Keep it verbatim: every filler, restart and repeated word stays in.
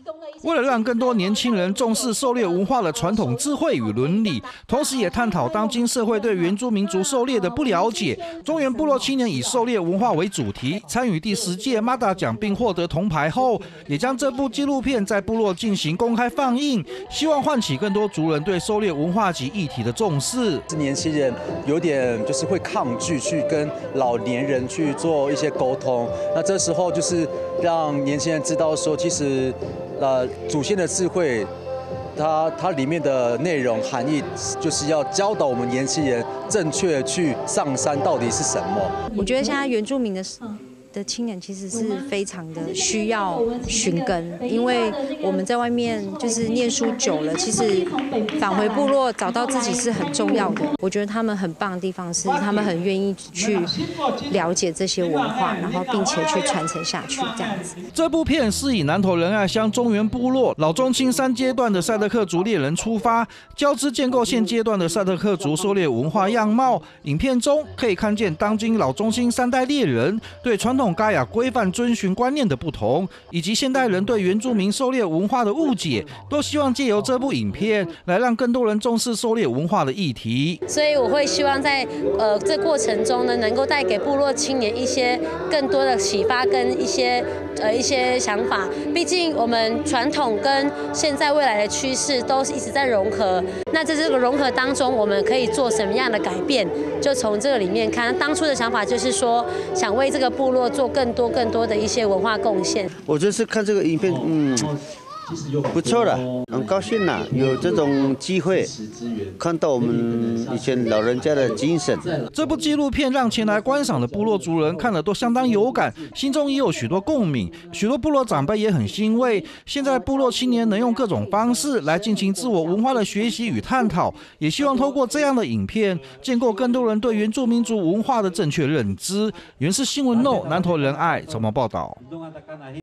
为了让更多年轻人重视狩猎文化的传统智慧与伦理，同时也探讨当今社会对原住民族狩猎的不了解，中原部落青年以狩猎文化为主题，参与第十届 M A D A 奖并获得铜牌后，也将这部纪录片在部落进行公开放映，希望唤起更多族人对狩猎文化及议题的重视。 年轻人有点就是会抗拒去跟老年人去做一些沟通，那这时候就是让年轻人知道说，其实呃祖先的智慧。它它里面的内容含义就是要教导我们年轻人正确去上山到底是什么。 我觉得现在原住民的的青年其实是非常的需要寻根，因为我们在外面就是念书久了，其实返回部落找到自己是很重要的。我觉得他们很棒的地方是，他们很愿意去了解这些文化，然后并且去传承下去，这样子。 这部片是以南投仁爱乡中原部落老中青三阶段的赛德克族猎人出发，交织建构现阶段的赛德克族狩猎文化样貌。影片中可以看见当今老中青三代猎人对传统嘎雅规范遵循观念的不同，以及现代人对原住民狩猎文化的误解，都希望借由这部影片来让更多人重视狩猎文化的议题。 所以我会希望在呃这过程中呢，能够带给部落青年一些更多的启发跟一些呃一些想法。毕竟我们传统跟现在未来的趋势都是一直在融合。那在这个融合当中，我们可以做什么样的改变？就从这个里面看，当初的想法就是说，想为这个部落做更多更多的一些文化贡献。 我这次看这个影片，嗯，不错了，很高兴啦，有这种机会看到我们以前老人家的精神。 这部纪录片让前来观赏的部落族人看了都相当有感，心中也有许多共鸣。许多部落长辈也很欣慰，现在部落青年能用各种方式来进行自我文化的学习与探讨，也希望透过这样的影片，建构更多人对原住民族文化的正确认知。原视新闻 No 南投仁爱怎么报道？